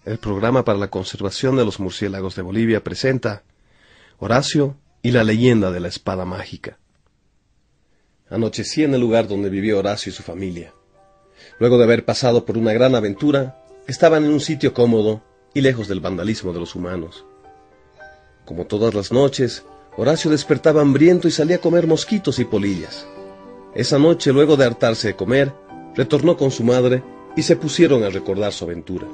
el programa para la conservación de los murciélagos de Bolivia presenta Horacio y la leyenda de la espada mágica. Anochecía en el lugar donde vivió Horacio y su familia. Luego de haber pasado por una gran aventura, estaban en un sitio cómodo y lejos del vandalismo de los humanos. Como todas las noches, Horacio despertaba hambriento y salía a comer mosquitos y polillas. Esa noche, luego de hartarse de comer, retornó con su madre y se pusieron a recordar su aventura.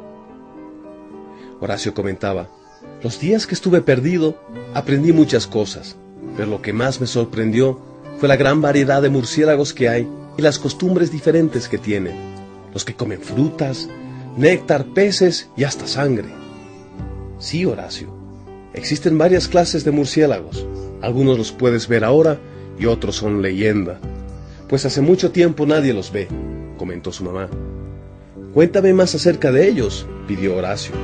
Horacio comentaba: los días que estuve perdido, aprendí muchas cosas, pero lo que más me sorprendió fue la gran variedad de murciélagos que hay y las costumbres diferentes que tienen. Los que comen frutas, néctar, peces y hasta sangre. Sí, Horacio, existen varias clases de murciélagos. Algunos los puedes ver ahora y otros son leyenda, pues hace mucho tiempo nadie los ve, comentó su mamá. Cuéntame más acerca de ellos, pidió Horacio.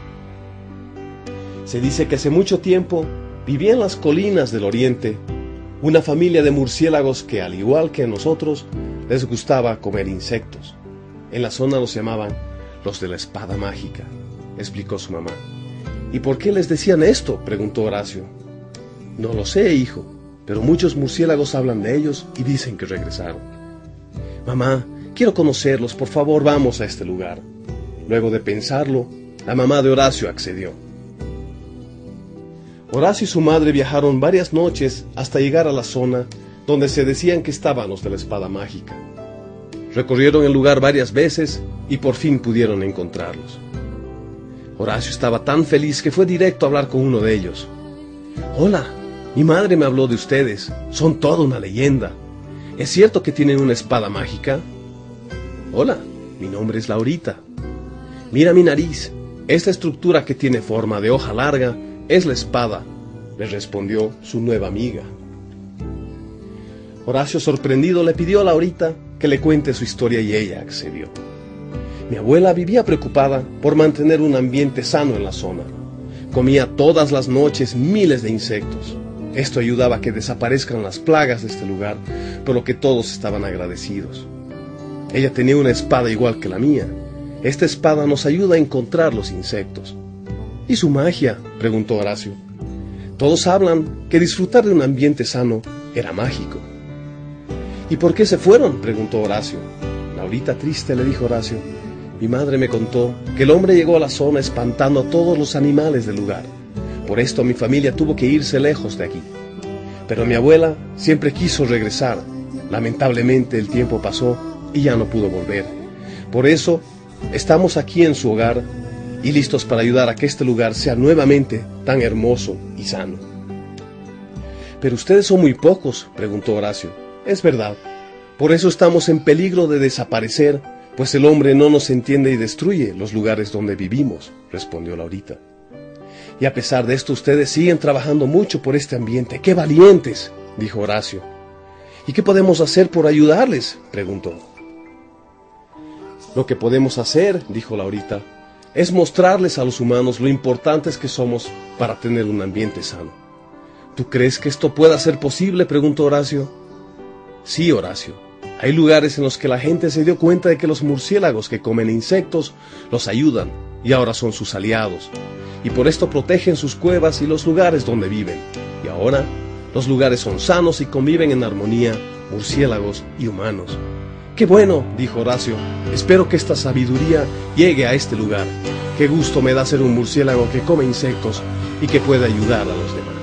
Se dice que hace mucho tiempo vivía en las colinas del oriente una familia de murciélagos que, al igual que a nosotros, les gustaba comer insectos. En la zona los llamaban los de la espada mágica, explicó su mamá. ¿Y por qué les decían esto?, preguntó Horacio. No lo sé, hijo, pero muchos murciélagos hablan de ellos y dicen que regresaron. Mamá, quiero conocerlos, por favor, vamos a este lugar. Luego de pensarlo, la mamá de Horacio accedió. Horacio y su madre viajaron varias noches hasta llegar a la zona donde se decían que estaban los de la espada mágica. Recorrieron el lugar varias veces y por fin pudieron encontrarlos. Horacio estaba tan feliz que fue directo a hablar con uno de ellos. Hola, mi madre me habló de ustedes, son toda una leyenda. ¿Es cierto que tienen una espada mágica? Hola, mi nombre es Laurita. Mira mi nariz, esta estructura que tiene forma de hoja larga es la espada, le respondió su nueva amiga. Horacio, sorprendido, le pidió a Laurita que le cuente su historia y ella accedió. Mi abuela vivía preocupada por mantener un ambiente sano en la zona. Comía todas las noches miles de insectos. Esto ayudaba a que desaparezcan las plagas de este lugar, por lo que todos estaban agradecidos. Ella tenía una espada igual que la mía. Esta espada nos ayuda a encontrar los insectos. ¿Y su magia?, preguntó Horacio. Todos hablan que disfrutar de un ambiente sano era mágico. ¿Y por qué se fueron?, preguntó Horacio. Laurita, triste, le dijo Horacio. Mi madre me contó que el hombre llegó a la zona espantando a todos los animales del lugar. Por esto mi familia tuvo que irse lejos de aquí. Pero mi abuela siempre quiso regresar. Lamentablemente el tiempo pasó y ya no pudo volver. Por eso estamos aquí en su hogar y listos para ayudar a que este lugar sea nuevamente tan hermoso y sano. ¿Pero ustedes son muy pocos?, preguntó Horacio. Es verdad. Por eso estamos en peligro de desaparecer, pues el hombre no nos entiende y destruye los lugares donde vivimos, respondió Laurita. Y a pesar de esto ustedes siguen trabajando mucho por este ambiente. ¡Qué valientes!, dijo Horacio. ¿Y qué podemos hacer por ayudarles?, preguntó. Lo que podemos hacer, dijo Laurita, es mostrarles a los humanos lo importantes que somos para tener un ambiente sano. ¿Tú crees que esto pueda ser posible?, preguntó Horacio. Sí, Horacio. Hay lugares en los que la gente se dio cuenta de que los murciélagos que comen insectos los ayudan y ahora son sus aliados. Y por esto protegen sus cuevas y los lugares donde viven. Y ahora los lugares son sanos y conviven en armonía murciélagos y humanos. ¡Qué bueno!, dijo Horacio. Espero que esta sabiduría llegue a este lugar. Qué gusto me da ser un murciélago que come insectos y que puede ayudar a los demás.